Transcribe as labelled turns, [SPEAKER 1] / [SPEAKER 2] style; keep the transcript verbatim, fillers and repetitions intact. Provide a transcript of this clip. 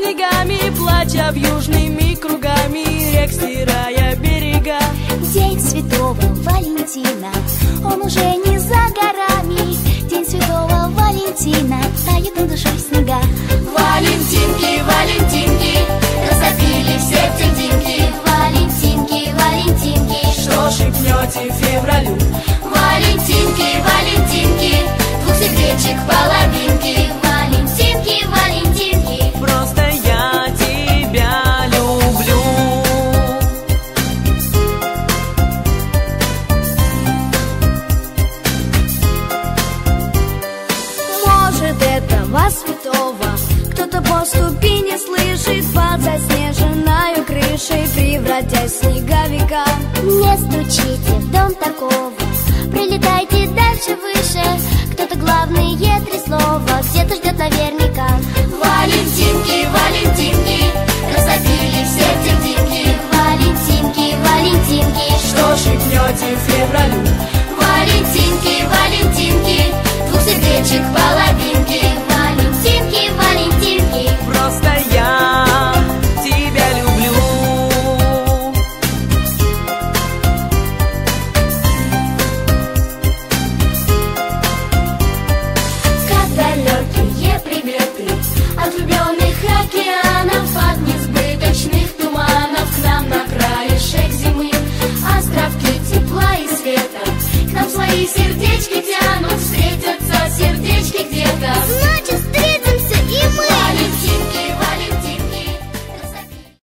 [SPEAKER 1] снегами, плача вьюжными кругами, рек стирая берега.
[SPEAKER 2] День Святого Валентина, он уже не за горами. День Святого Валентина, тают над душой снега.
[SPEAKER 3] Валентинки, Валентинки, растопили в сердце динки.
[SPEAKER 2] Валентинки, Валентинки,
[SPEAKER 1] что шепнете февралю?
[SPEAKER 3] Валентинки, Валентинки, двух сердечек половинки.
[SPEAKER 2] Валентинки, Валентинки,
[SPEAKER 1] просто я тебя люблю.
[SPEAKER 2] может, этого святого кто-то по ступени слышит, под заснеженной крышей превратясь в снеговика. Не стучите в дом такого, прилетайте дальше выше, кто-то главные трясет